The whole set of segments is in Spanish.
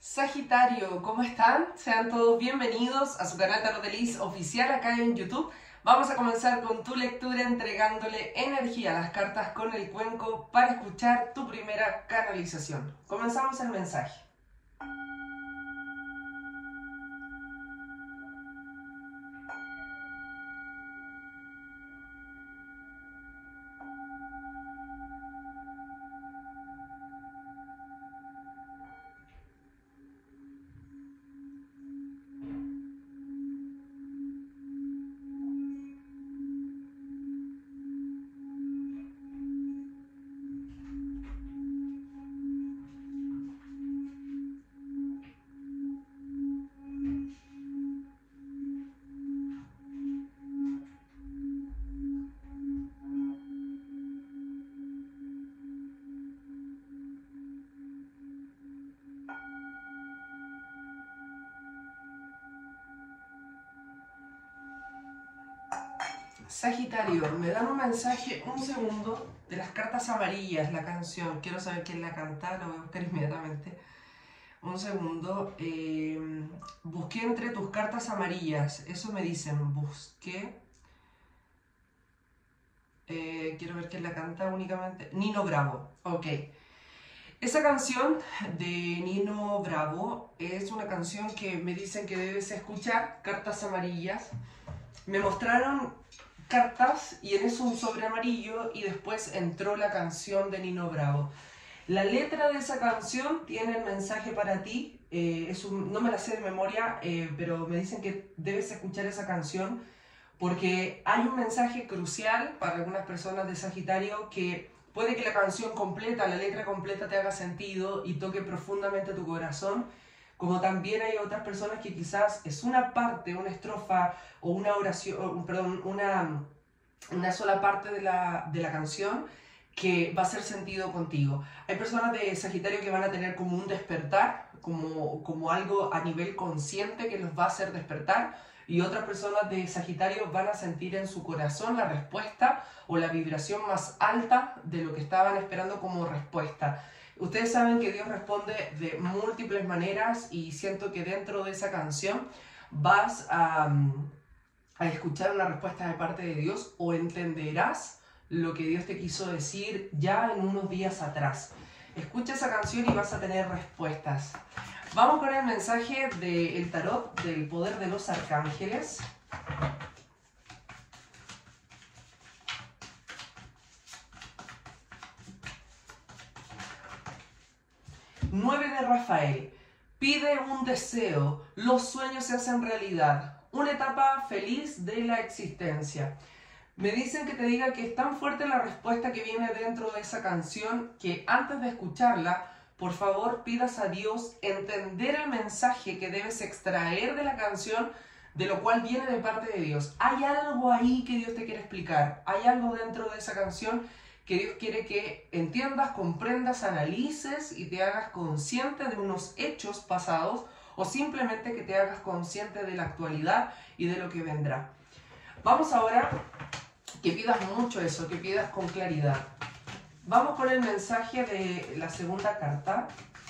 Sagitario, ¿cómo están? Sean todos bienvenidos a su canal Tarot de Liz oficial acá en YouTube. Vamos a comenzar con tu lectura entregándole energía a las cartas con el cuenco para escuchar tu primera canalización. Comenzamos el mensaje. Sagitario, me dan un mensaje, un segundo, de las cartas amarillas, la canción. Quiero saber quién la canta, la voy a buscar inmediatamente. Un segundo. Busqué entre tus cartas amarillas, eso me dicen, busqué. Quiero ver quién la canta únicamente. Nino Bravo, ok. Esa canción de Nino Bravo es una canción que me dicen que debes escuchar, cartas amarillas. Me mostraron cartas y en eso un sobre amarillo y después entró la canción de Nino Bravo. La letra de esa canción tiene el mensaje para ti, no me la sé de memoria, pero me dicen que debes escuchar esa canción porque hay un mensaje crucial para algunas personas de Sagitario que puede que la canción completa, la letra completa te haga sentido y toque profundamente tu corazón, como también hay otras personas que quizás es una parte, una estrofa o una oración, perdón, una sola parte de la canción que va a hacer sentido contigo. Hay personas de Sagitario que van a tener como un despertar, como algo a nivel consciente que los va a hacer despertar, y otras personas de Sagitario van a sentir en su corazón la respuesta o la vibración más alta de lo que estaban esperando como respuesta. Ustedes saben que Dios responde de múltiples maneras y siento que dentro de esa canción vas a escuchar una respuesta de parte de Dios o entenderás lo que Dios te quiso decir ya en unos días atrás. Escucha esa canción y vas a tener respuestas. Vamos con el mensaje del tarot del poder de los arcángeles. Nueve de Rafael. Pide un deseo, los sueños se hacen realidad. Una etapa feliz de la existencia. Me dicen que te diga que es tan fuerte la respuesta que viene dentro de esa canción que antes de escucharla, por favor pidas a Dios entender el mensaje que debes extraer de la canción, de lo cual viene de parte de Dios. Hay algo ahí que Dios te quiere explicar, hay algo dentro de esa canción que Dios quiere que entiendas, comprendas, analices y te hagas consciente de unos hechos pasados o simplemente que te hagas consciente de la actualidad y de lo que vendrá. Vamos ahora que pidas mucho eso, que pidas con claridad. Vamos con el mensaje de la segunda carta.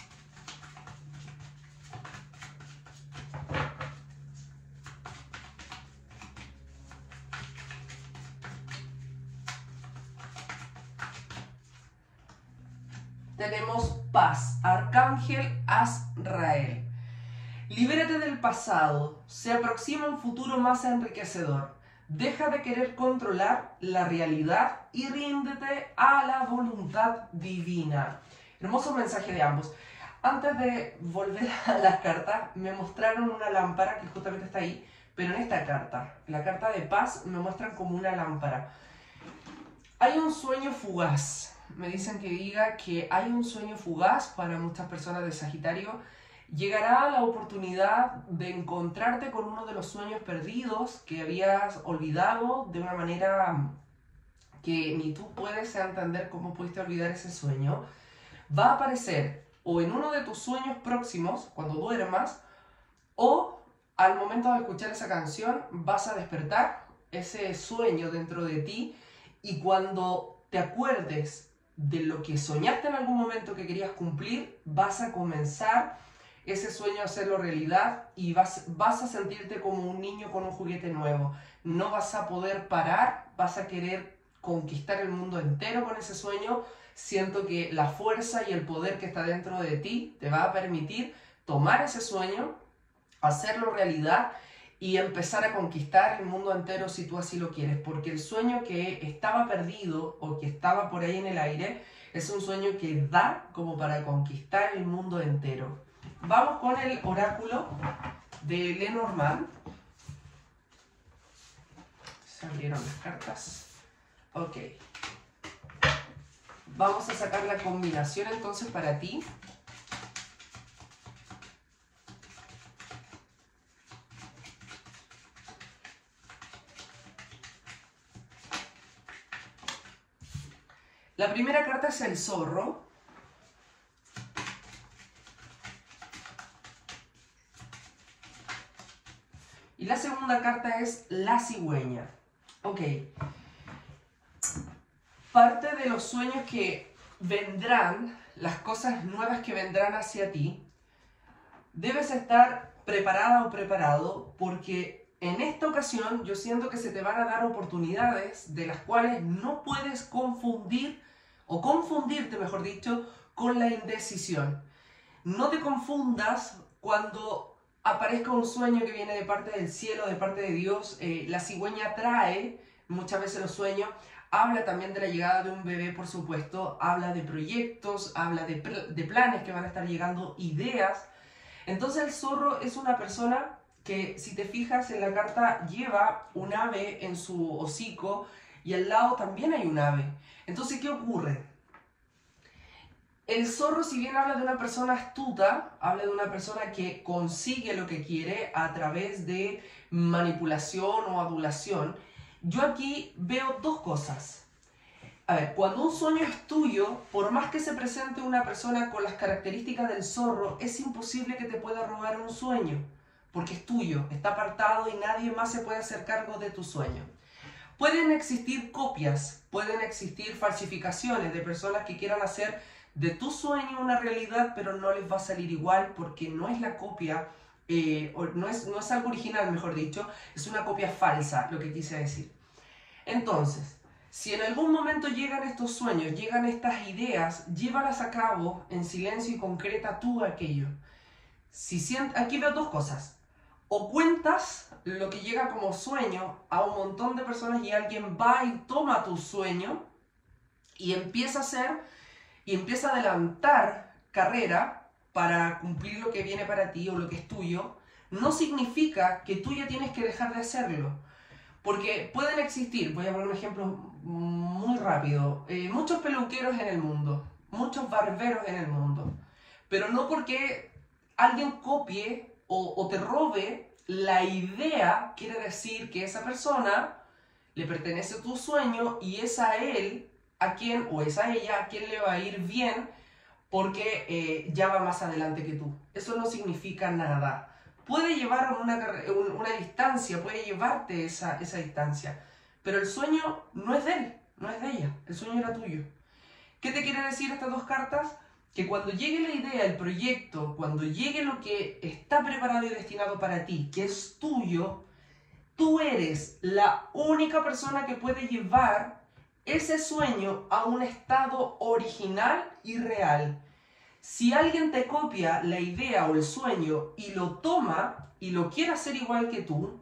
Tenemos paz, Arcángel Azrael. Libérate del pasado, se aproxima un futuro más enriquecedor. Deja de querer controlar la realidad y ríndete a la voluntad divina. Hermoso mensaje de ambos. Antes de volver a las cartas, me mostraron una lámpara que justamente está ahí, pero en esta carta, la carta de paz, me muestran como una lámpara. Hay un sueño fugaz. Me dicen que diga que hay un sueño fugaz para muchas personas de Sagitario. Llegará la oportunidad de encontrarte con uno de los sueños perdidos que habías olvidado de una manera que ni tú puedes entender cómo pudiste olvidar ese sueño. Va a aparecer o en uno de tus sueños próximos, cuando duermas, o al momento de escuchar esa canción vas a despertar ese sueño dentro de ti y cuando te acuerdes de lo que soñaste en algún momento que querías cumplir, vas a comenzar ese sueño hacerlo realidad y vas a sentirte como un niño con un juguete nuevo. No vas a poder parar, vas a querer conquistar el mundo entero con ese sueño. Siento que la fuerza y el poder que está dentro de ti te va a permitir tomar ese sueño, hacerlo realidad y empezar a conquistar el mundo entero si tú así lo quieres. Porque el sueño que estaba perdido o que estaba por ahí en el aire es un sueño que da como para conquistar el mundo entero. Vamos con el oráculo de Lenormand. Se abrieron las cartas. Ok. Vamos a sacar la combinación entonces para ti. La primera carta es el zorro. Y la segunda carta es la cigüeña. Ok. Parte de los sueños que vendrán, las cosas nuevas que vendrán hacia ti, debes estar preparada o preparado porque en esta ocasión yo siento que se te van a dar oportunidades de las cuales no puedes confundir o confundirte, mejor dicho, con la indecisión. No te confundas cuando aparezca un sueño que viene de parte del cielo, de parte de Dios. La cigüeña trae muchas veces los sueños. Habla también de la llegada de un bebé, por supuesto. Habla de proyectos, habla de planes que van a estar llegando, ideas. Entonces el zorro es una persona que, si te fijas en la carta, lleva un ave en su hocico y al lado también hay un ave. Entonces, ¿qué ocurre? El zorro, si bien habla de una persona astuta, habla de una persona que consigue lo que quiere a través de manipulación o adulación, yo aquí veo dos cosas. A ver, cuando un sueño es tuyo, por más que se presente una persona con las características del zorro, es imposible que te pueda robar un sueño, porque es tuyo, está apartado y nadie más se puede hacer cargo de tu sueño. Pueden existir copias, pueden existir falsificaciones de personas que quieran hacer de tu sueño una realidad, pero no les va a salir igual porque no es la copia, no es algo original, mejor dicho, es una copia falsa, lo que quise decir. Entonces, si en algún momento llegan estos sueños, llegan estas ideas, llévalas a cabo en silencio y concreta tú aquello. Aquí veo dos cosas. O cuentas lo que llega como sueño a un montón de personas y alguien va y toma tu sueño y empieza a hacer y empieza a adelantar carrera para cumplir lo que viene para ti o lo que es tuyo, no significa que tú ya tienes que dejar de hacerlo. Porque pueden existir, voy a poner un ejemplo muy rápido, muchos peluqueros en el mundo, muchos barberos en el mundo, pero no porque alguien copie o te robe la idea, quiere decir que esa persona le pertenece a tu sueño y es a él a quien, o es a ella a quien le va a ir bien porque ya va más adelante que tú. Eso no significa nada. Puede llevar una distancia, puede llevarte esa distancia, pero el sueño no es de él, no es de ella, el sueño era tuyo. ¿Qué te quiere decir estas dos cartas? Que cuando llegue la idea, el proyecto, cuando llegue lo que está preparado y destinado para ti, que es tuyo, tú eres la única persona que puede llevar ese sueño a un estado original y real. Si alguien te copia la idea o el sueño y lo toma y lo quiere hacer igual que tú,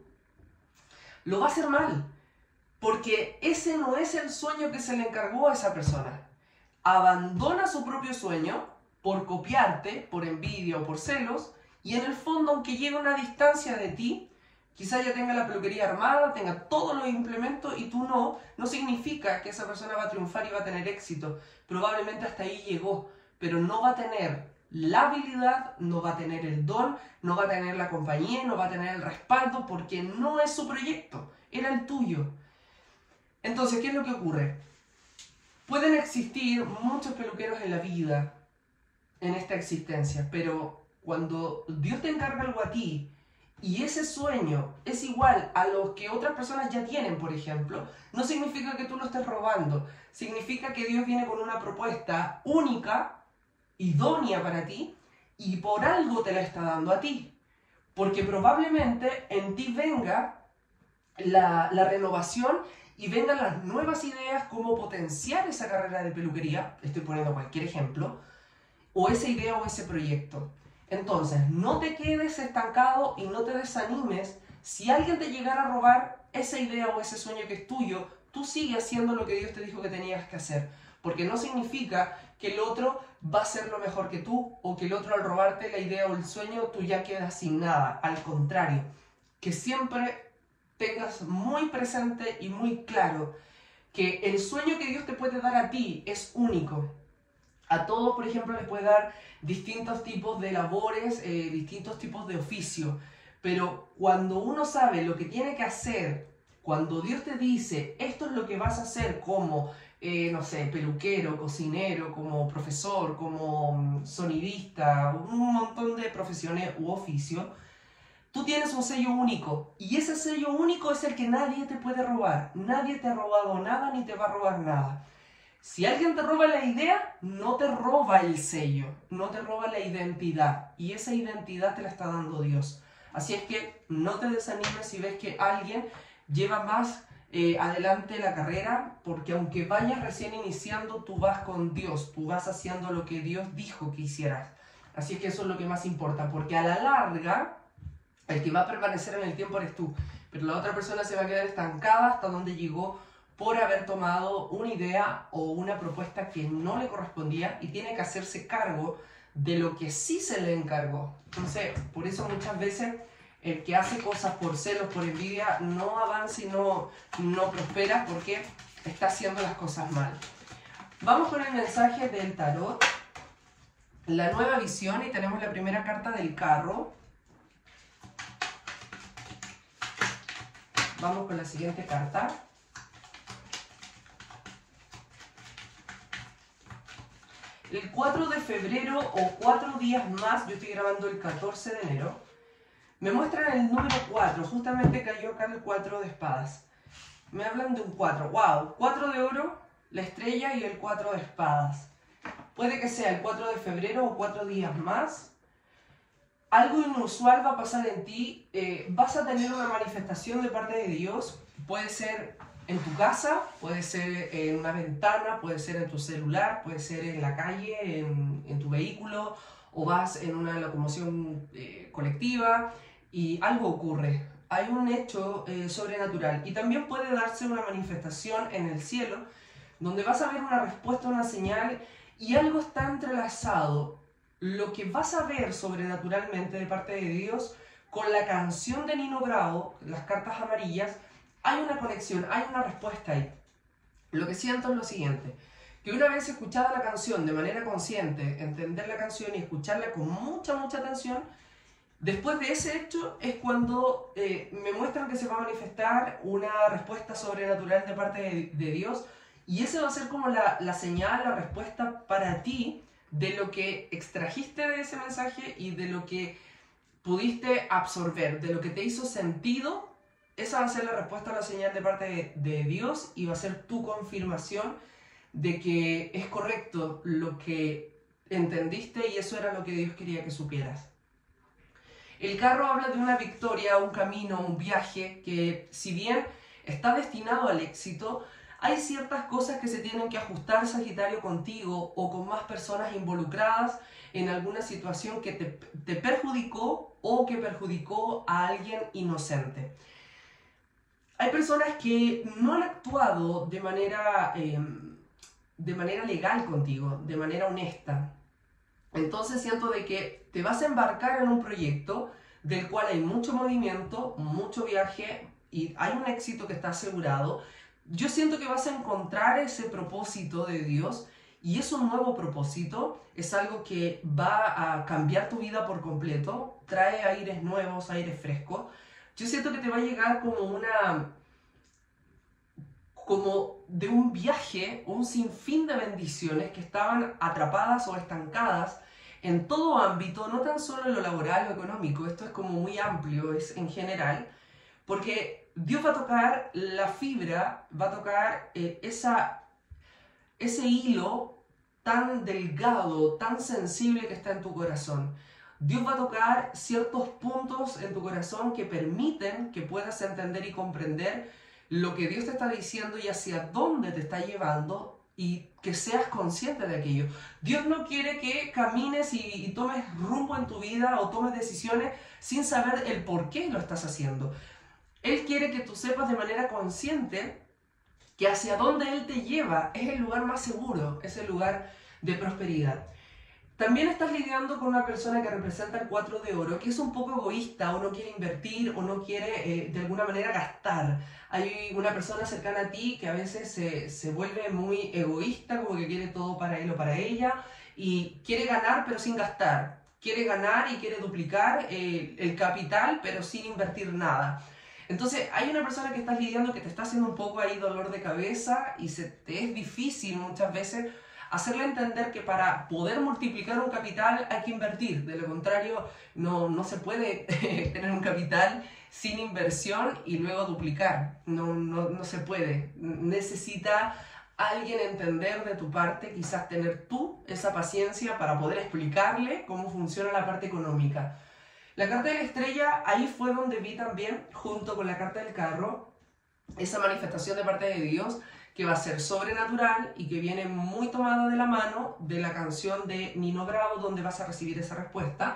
lo va a hacer mal, porque ese no es el sueño que se le encargó a esa persona. Abandona su propio sueño por copiarte, por envidia o por celos, y en el fondo, aunque llegue a una distancia de ti, quizás ya tenga la peluquería armada, tenga todos los implementos y tú no significa que esa persona va a triunfar y va a tener éxito. Probablemente hasta ahí llegó, pero no va a tener la habilidad, no va a tener el don, no va a tener la compañía, no va a tener el respaldo porque no es su proyecto, era el tuyo. Entonces, ¿qué es lo que ocurre? Pueden existir muchos peluqueros en la vida, en esta existencia, pero cuando Dios te encarga algo a ti y ese sueño es igual a lo que otras personas ya tienen, por ejemplo, no significa que tú lo estés robando, significa que Dios viene con una propuesta única, idónea para ti, y por algo te la está dando a ti. Porque probablemente en ti venga la renovación y vengan las nuevas ideas, cómo potenciar esa carrera de peluquería, estoy poniendo cualquier ejemplo, o esa idea o ese proyecto. Entonces, no te quedes estancado y no te desanimes. Si alguien te llegara a robar esa idea o ese sueño que es tuyo, tú sigue haciendo lo que Dios te dijo que tenías que hacer. Porque no significa que el otro va a ser lo mejor que tú, o que el otro al robarte la idea o el sueño, tú ya quedas sin nada. Al contrario, que siempre tengas muy presente y muy claro que el sueño que Dios te puede dar a ti es único. A todos, por ejemplo, les puede dar distintos tipos de labores, distintos tipos de oficio. Pero cuando uno sabe lo que tiene que hacer, cuando Dios te dice, esto es lo que vas a hacer como, no sé, peluquero, cocinero, como profesor, como sonidista, un montón de profesiones u oficios, tú tienes un sello único. Y ese sello único es el que nadie te puede robar. Nadie te ha robado nada ni te va a robar nada. Si alguien te roba la idea, no te roba el sello, no te roba la identidad. Y esa identidad te la está dando Dios. Así es que no te desanimes si ves que alguien lleva más adelante la carrera, porque aunque vayas recién iniciando, tú vas con Dios, tú vas haciendo lo que Dios dijo que hicieras. Así es que eso es lo que más importa, porque a la larga, el que va a permanecer en el tiempo eres tú, pero la otra persona se va a quedar estancada hasta donde llegó por haber tomado una idea o una propuesta que no le correspondía y tiene que hacerse cargo de lo que sí se le encargó. Entonces, por eso muchas veces el que hace cosas por celos, por envidia, no avanza y no prospera porque está haciendo las cosas mal. Vamos con el mensaje del tarot, la nueva visión, y tenemos la primera carta del carro. Vamos con la siguiente carta. El 4 de febrero o 4 días más, yo estoy grabando el 14 de enero, me muestran el número 4, justamente cayó acá el 4 de espadas. Me hablan de un 4, wow, 4 de oro, la estrella y el 4 de espadas. Puede que sea el 4 de febrero o 4 días más. Algo inusual va a pasar en ti, vas a tener una manifestación de parte de Dios, puede ser en tu casa, puede ser en una ventana, puede ser en tu celular, puede ser en la calle, en tu vehículo, o vas en una locomoción colectiva y algo ocurre. Hay un hecho sobrenatural y también puede darse una manifestación en el cielo donde vas a ver una respuesta, una señal y algo está entrelazado. Lo que vas a ver sobrenaturalmente de parte de Dios con la canción de Nino Bravo, las cartas amarillas, hay una conexión, hay una respuesta ahí. Lo que siento es lo siguiente, que una vez escuchada la canción de manera consciente, entender la canción y escucharla con mucha atención, después de ese hecho es cuando me muestran que se va a manifestar una respuesta sobrenatural de parte de Dios, y esa va a ser como la señal, la respuesta para ti de lo que extrajiste de ese mensaje y de lo que pudiste absorber, de lo que te hizo sentido. Esa va a ser la respuesta a la señal de parte de Dios y va a ser tu confirmación de que es correcto lo que entendiste y eso era lo que Dios quería que supieras. El carro habla de una victoria, un camino, un viaje que, si bien está destinado al éxito, hay ciertas cosas que se tienen que ajustar, Sagitario, contigo o con más personas involucradas en alguna situación que te perjudicó o que perjudicó a alguien inocente. Hay personas que no han actuado de manera legal contigo, de manera honesta. Entonces siento de que te vas a embarcar en un proyecto del cual hay mucho movimiento, mucho viaje y hay un éxito que está asegurado. Yo siento que vas a encontrar ese propósito de Dios y es un nuevo propósito, es algo que va a cambiar tu vida por completo, trae aires nuevos, aires frescos. Yo siento que te va a llegar como de un viaje, un sinfín de bendiciones que estaban atrapadas o estancadas en todo ámbito, no tan solo en lo laboral o económico, esto es como muy amplio, es en general, porque Dios va a tocar la fibra, va a tocar ese hilo tan delgado, tan sensible que está en tu corazón. Dios va a tocar ciertos puntos en tu corazón que permiten que puedas entender y comprender lo que Dios te está diciendo y hacia dónde te está llevando y que seas consciente de aquello. Dios no quiere que camines y tomes rumbo en tu vida o tomes decisiones sin saber el por qué lo estás haciendo. Él quiere que tú sepas de manera consciente que hacia donde Él te lleva es el lugar más seguro, es el lugar de prosperidad. También estás lidiando con una persona que representa el 4 de oro, que es un poco egoísta, o no quiere invertir, o no quiere de alguna manera gastar. Hay una persona cercana a ti que a veces se vuelve muy egoísta, como que quiere todo para él o para ella, y quiere ganar pero sin gastar. Quiere ganar y quiere duplicar el capital pero sin invertir nada. Entonces hay una persona que estás lidiando que te está haciendo un poco ahí dolor de cabeza y te es difícil muchas veces hacerle entender que para poder multiplicar un capital hay que invertir. De lo contrario, no se puede tener un capital sin inversión y luego duplicar. No se puede. Necesita alguien entender de tu parte, quizás tener tú esa paciencia para poder explicarle cómo funciona la parte económica. La carta de la estrella, ahí fue donde vi también, junto con la carta del carro, esa manifestación de parte de Dios que va a ser sobrenatural y que viene muy tomada de la mano de la canción de Nino Bravo, donde vas a recibir esa respuesta.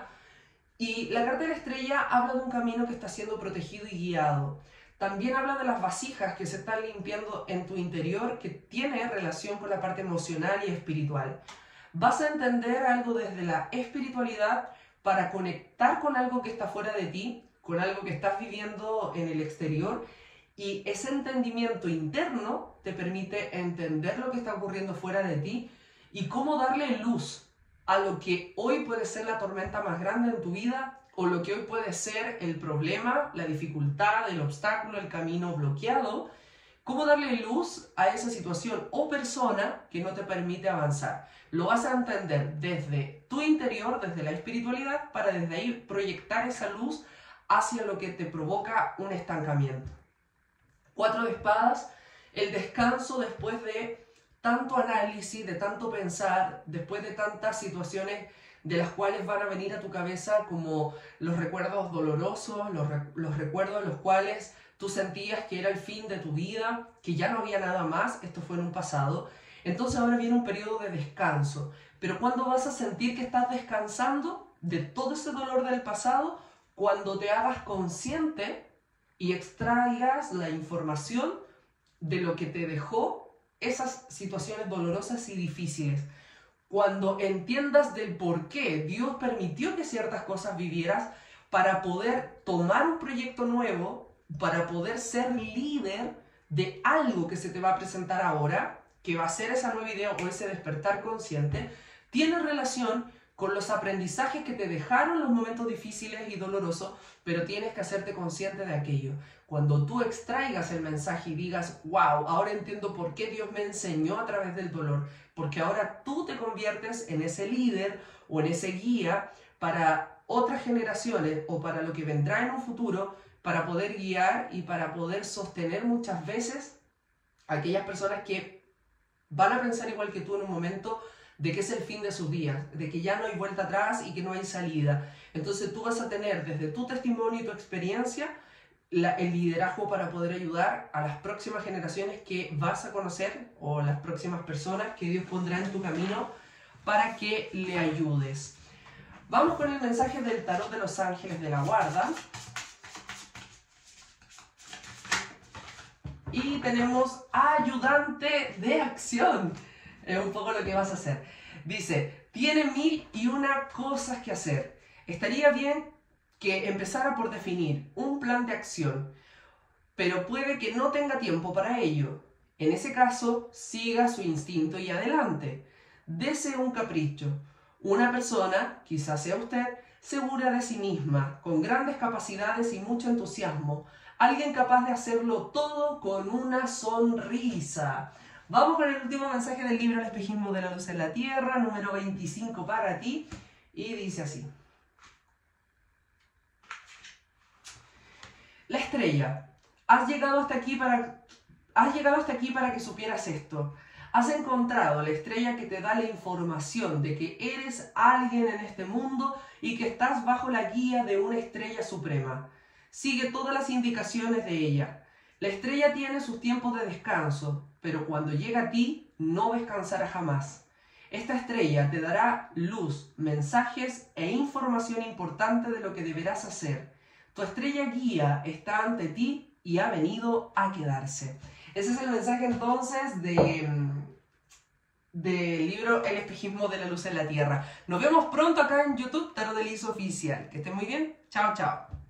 Y la carta de la estrella habla de un camino que está siendo protegido y guiado. También habla de las vasijas que se están limpiando en tu interior, que tiene relación con la parte emocional y espiritual. Vas a entender algo desde la espiritualidad para conectar con algo que está fuera de ti, con algo que estás viviendo en el exterior, y ese entendimiento interno te permite entender lo que está ocurriendo fuera de ti y cómo darle luz a lo que hoy puede ser la tormenta más grande en tu vida o lo que hoy puede ser el problema, la dificultad, el obstáculo, el camino bloqueado. Cómo darle luz a esa situación o persona que no te permite avanzar. Lo vas a entender desde tu interior, desde la espiritualidad, para desde ahí proyectar esa luz hacia lo que te provoca un estancamiento. 4 de espadas, el descanso después de tanto análisis, de tanto pensar, después de tantas situaciones de las cuales van a venir a tu cabeza como los recuerdos dolorosos, los recuerdos en los cuales tú sentías que era el fin de tu vida, que ya no había nada más, esto fue en un pasado. Entonces ahora viene un periodo de descanso. Pero ¿cuándo vas a sentir que estás descansando de todo ese dolor del pasado? Cuando te hagas consciente y extraigas la información de lo que te dejó esas situaciones dolorosas y difíciles. Cuando entiendas del por qué Dios permitió que ciertas cosas vivieras para poder tomar un proyecto nuevo, para poder ser líder de algo que se te va a presentar ahora, que va a ser esa nueva idea o ese despertar consciente, tiene relación con los aprendizajes que te dejaron los momentos difíciles y dolorosos, pero tienes que hacerte consciente de aquello. Cuando tú extraigas el mensaje y digas, wow, ahora entiendo por qué Dios me enseñó a través del dolor, porque ahora tú te conviertes en ese líder o en ese guía para otras generaciones o para lo que vendrá en un futuro, para poder guiar y para poder sostener muchas veces a aquellas personas que van a pensar igual que tú en un momento de que es el fin de sus días, de que ya no hay vuelta atrás y que no hay salida. Entonces tú vas a tener desde tu testimonio y tu experiencia el liderazgo para poder ayudar a las próximas generaciones que vas a conocer o las próximas personas que Dios pondrá en tu camino para que le ayudes. Vamos con el mensaje del tarot de los ángeles de la guarda. Y tenemos ayudante de acción. Es un poco lo que vas a hacer. Dice, tiene 1001 cosas que hacer. Estaría bien que empezara por definir un plan de acción, pero puede que no tenga tiempo para ello. En ese caso, siga su instinto y adelante. Dese un capricho. Una persona, quizás sea usted, segura de sí misma, con grandes capacidades y mucho entusiasmo. Alguien capaz de hacerlo todo con una sonrisa. Vamos con el último mensaje del libro El espejismo de la luz en la tierra, número 25 para ti, y dice así. La estrella, has llegado hasta aquí para que supieras esto. Has encontrado la estrella que te da la información de que eres alguien en este mundo y que estás bajo la guía de una estrella suprema. Sigue todas las indicaciones de ella. La estrella tiene sus tiempos de descanso, pero cuando llega a ti, no descansará jamás. Esta estrella te dará luz, mensajes e información importante de lo que deberás hacer. Tu estrella guía está ante ti y ha venido a quedarse. Ese es el mensaje entonces del libro El espejismo de la luz en la Tierra. Nos vemos pronto acá en YouTube, Tarot de Liz Oficial. Que estén muy bien. Chao, chao.